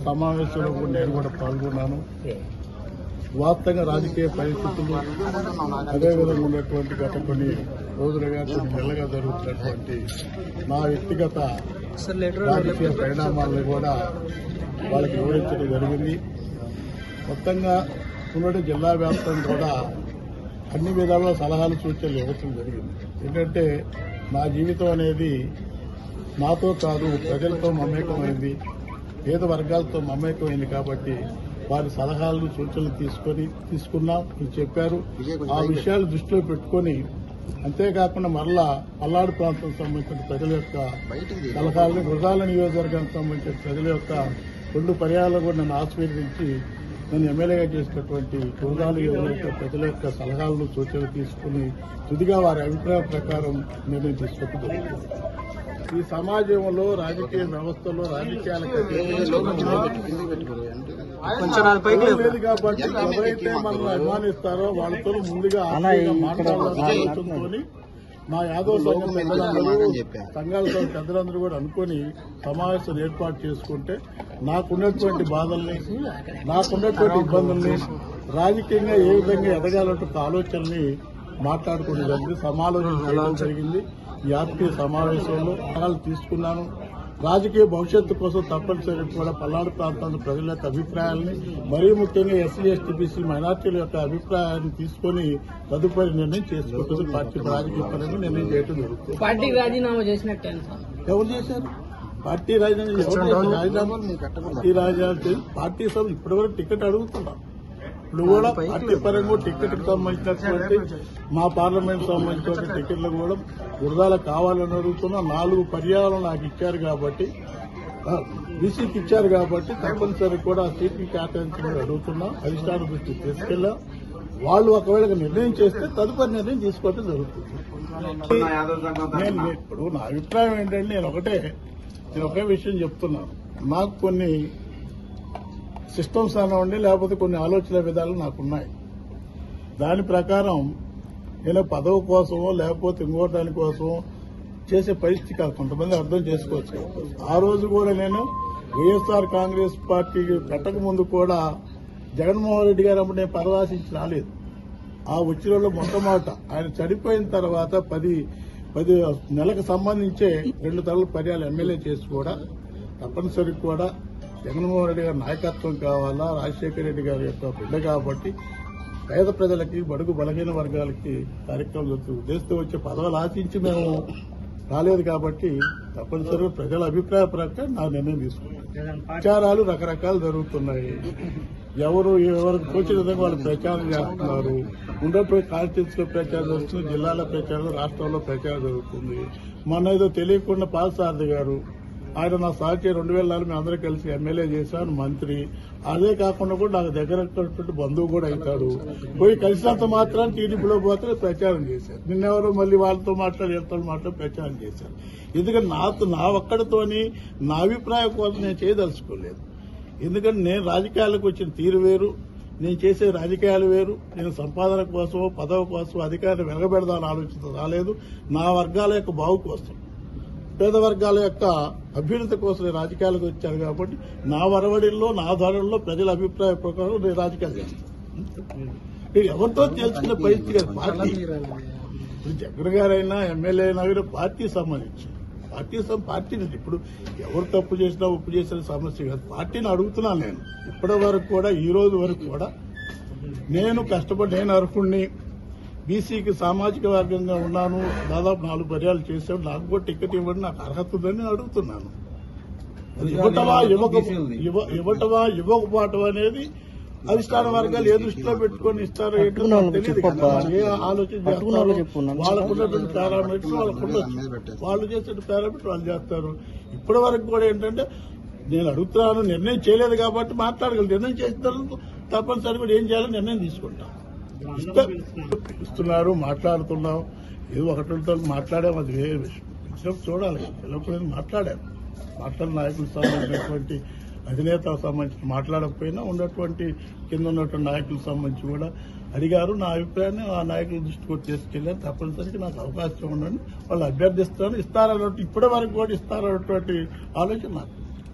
సమావేశంలో కూడా నేను కూడా పాల్గొన్నాను. వాస్తవంగా రాజకీయ పరిస్థితులు అదేవిధంగా ఉన్నటువంటి గత కొన్ని రోజులుగా కొన్ని నెలలుగా జరుగుతున్నటువంటి నా వ్యక్తిగత రాజకీయ పరిణామాలను కూడా వాళ్ళకి వివరించడం జరిగింది. మొత్తంగా ఉన్నటువంటి జిల్లా వ్యాప్తంగా కూడా అన్ని విధాలుగా సలహాలు సూచనలు ఇవ్వడం జరిగింది. ఏంటంటే నా జీవితం అనేది నాతో కాదు ప్రజలతో మమేకమైంది, పేద వర్గాలతో మమేకమైంది కాబట్టి వారి సలహాలు సూచనలు తీసుకున్నాం అని చెప్పారు. ఆ విషయాలు దృష్టిలో పెట్టుకుని అంతేకాకుండా మరలా పల్నాడు ప్రాంతం సంబంధించిన ప్రజల యొక్క సలహాలను, గురజాల నియోజకవర్గానికి సంబంధించిన ప్రజల యొక్క 2 పర్యాలు కూడా నన్ను ఆశీర్వదించి నన్ను ఎమ్మెల్యేగా చేసినటువంటి గురజాల నియోజకవర్గ ప్రజల యొక్క సలహాలను సూచనలు తీసుకుని తుదిగా వారి అభిప్రాయం ప్రకారం నిర్ణయం తీసుకోవడం జరుగుతుంది. ఈ సమాజంలో రాజకీయ వ్యవస్థలో రాజకీయాలకు లేదు కాబట్టి ఎవరైతే మనల్ని అభిమానిస్తారో వాళ్ళతో ముందుగా మాట్లాడాలని మా యాదవ్ సంఘం సంఘాల పెద్దలందరూ కూడా అనుకుని సమావేశం ఏర్పాటు చేసుకుంటే నాకున్నటువంటి బాధల్ని, నాకున్నటువంటి ఇబ్బందుల్ని, రాజకీయంగా ఏ విధంగా ఎదగాలంటే ఆలోచనల్ని మాట్లాడుకునే జరిగింది, సమాలోచన జరిగింది. ఈ ఆత్మీయ సమావేశంలో సలహాలు తీసుకున్నాను. రాజకీయ భవిష్యత్తు కోసం తప్పనిసరిగా కూడా పల్నాడు ప్రాంతాల ప్రజల యొక్క అభిప్రాయాలని, మరీ ముఖ్యంగా ఎస్సీ, ఎస్టీ, బీసీ మైనార్టీల యొక్క అభిప్రాయాన్ని తీసుకుని తదుపరి నిర్ణయం చేసుకుంటుంది. పార్టీ రాజకీయ పరంగా నిర్ణయం చేయడం జరుగుతుంది. పార్టీ రాజీనామా చేసినట్టే ఎవరు చేశారు? పార్టీ రాజీనామా పార్టీ సభ ఇప్పటివరకు టికెట్ అడుగుతున్నాం. ఇప్పుడు కూడా పార్టీ పరంగా టికెట్కి సంబంధించినటువంటి మా పార్లమెంట్ సంబంధించిన టికెట్లు కూడా గురజాల కావాలని అడుగుతున్నా. 4 పర్యాలను నాకు ఇచ్చారు కాబట్టి, బీసీకి ఇచ్చారు కాబట్టి తప్పనిసరి కూడా ఆ సీట్కి కేటాయించమని అడుగుతున్నాం. అధిష్టానం దృష్టికి తీసుకెళ్లాం. వాళ్ళు ఒకవేళ నిర్ణయం చేస్తే తదుపరి నిర్ణయం తీసుకోవడం జరుగుతుంది. నేను ఇప్పుడు నా అభిప్రాయం ఏంటంటే నేను ఒకే విషయం చెప్తున్నాను. నాకు కొన్ని సిస్టమ్స్ అనివ్వండి, లేకపోతే కొన్ని ఆలోచన విధాలు నాకున్నాయి. దాని ప్రకారం నేను పదవి కోసమో లేకపోతే ఇంకో దాని కోసమో చేసే పరిస్థితి కాదు. కొంతమంది అర్థం చేసుకోవచ్చు. ఆ రోజు కూడా నేను వైఎస్ఆర్ కాంగ్రెస్ పార్టీకి పెట్టక ముందు కూడా జగన్మోహన్ రెడ్డి గారు అప్పుడు నేను పరవాసించి రాలేదు. ఆ వచ్చిన మొట్టమొదట ఆయన చనిపోయిన తర్వాత 10 నెలలకు సంబంధించే 2 తరల పర్యాలు ఎమ్మెల్యే చేసి కూడా తప్పనిసరి కూడా జగన్మోహన్ రెడ్డి గారి నాయకత్వం కావాలా, రాజశేఖర రెడ్డి గారి యొక్క బిడ్డ కాబట్టి పేద ప్రజలకి, బడుగు బలహీన వర్గాలకి కార్యక్రమం ఉద్దేశంతో వచ్చే పదవులు ఆశించి మేము రాలేదు కాబట్టి తప్పనిసరిగా ప్రజల అభిప్రాయ ప్రకారం నా నిర్ణయం తీసుకున్నాను. ప్రచారాలు రకరకాలు జరుగుతున్నాయి. ఎవరికి తోచిన విధంగా వాళ్ళు ప్రచారం చేస్తున్నారు. ఉండేటువంటి కాన్స్టిట్యూన్సీలో ప్రచారం జరుగుతుంది, జిల్లాల ప్రచారం, రాష్ట్రంలో ప్రచారం జరుగుతుంది. మొన్న ఏదో తెలియకుండా పాలసారథి గారు, ఆయన నా సహచరి 2004 మేము అందరూ కలిసి ఎమ్మెల్యే చేశాను, మంత్రి. అదే కాకుండా కూడా నాకు దగ్గర బంధువు కూడా అవుతాడు. పోయి కలిసినంత మాత్రాన్ని టీడీపీలో పోతే ప్రచారం చేశారు. నిన్నెవరో మళ్ళీ వాళ్ళతో వీళ్ళతో ప్రచారం చేశారు. ఎందుకంటే నా ఒక్కడితోని నా అభిప్రాయం కోసం నేను చేయదలుచుకోలేదు. ఎందుకంటే నేను రాజకీయాలకు వచ్చిన తీరు వేరు, నేను చేసే రాజకీయాలు వేరు. నేను సంపాదన కోసం, పదవి కోసం, అధికారాన్ని వెలగబెడదాని ఆలోచన రాలేదు. నా వర్గాల యొక్క బాగు కోసం, పేద వర్గాల యొక్క అభ్యున్నతి కోసం నేను రాజకీయాలకు వచ్చాను కాబట్టి నా వరవడిల్లో, నా ధరల్లో ప్రజల అభిప్రాయ ప్రకారం నేను రాజకీయాలు చేస్తాను. ఎవరితో తెలుసుకునే పరిస్థితి కాదు. పార్టీ జగన్ గారైనా ఎమ్మెల్యే అయినా కూడా పార్టీకి సంబంధించి పార్టీని ఇప్పుడు ఎవరు తప్పు చేసినా ఒప్పు చేసిన సమస్య కాదు. పార్టీని అడుగుతున్నాను. నేను ఇప్పటి వరకు కూడా, ఈ రోజు వరకు కూడా నేను కష్టపడి, నేను అర్హుణ్ణి, బీసీకి సామాజిక వర్గంగా ఉన్నాను, దాదాపు 4 పర్యాలు చేశాను, నాకు కూడా టికెట్ ఇవ్వండి, నాకు అర్హత ఉందని అడుగుతున్నాను. ఇవ్వకపోవటం అనేది అధిష్టాన వర్గాలు ఏ దృష్టిలో పెట్టుకుని ఇస్తారో ఏంటో తెలియదు కదా. ఏ ఆలోచన చేస్తారో వాళ్ళకున్నటువంటి పారామీటర్స్ వాళ్ళు చేసే పారామీటర్ వాళ్ళు చేస్తారు. ఇప్పటి వరకు కూడా ఏంటంటే నేను అడుగుతున్నాను, నిర్ణయం చేయలేదు కాబట్టి మాట్లాడగలను. నిర్ణయం చేసిన తర్వాత తప్పనిసరి కూడా ఏం చేయాలో నిర్ణయం తీసుకుంటాం. ఇస్తున్నారు, మాట్లాడుతున్నాం. ఏదో ఒకటితో మాట్లాడాము, అది వేరే విషయం. చూడాలి, ఎల్లప్పుడూ మాట్లాడాము. మాట్లాడిన నాయకులకు సంబంధించినటువంటి అధినేతకు సంబంధించి మాట్లాడకపోయినా ఉన్నటువంటి కింద ఉన్నటువంటి నాయకులకు సంబంధించి కూడా అడిగారు. నా అభిప్రాయాన్ని ఆ నాయకుల దృష్టికి కూడా తీసుకెళ్లారు. తప్పనిసరిగా నాకు అవకాశం ఉందని వాళ్ళు అభ్యర్థిస్తాను. ఇస్తారన్నట్టు ఇప్పటి వరకు కూడా ఇస్తారన్నటువంటి ఆలోచన నాకు.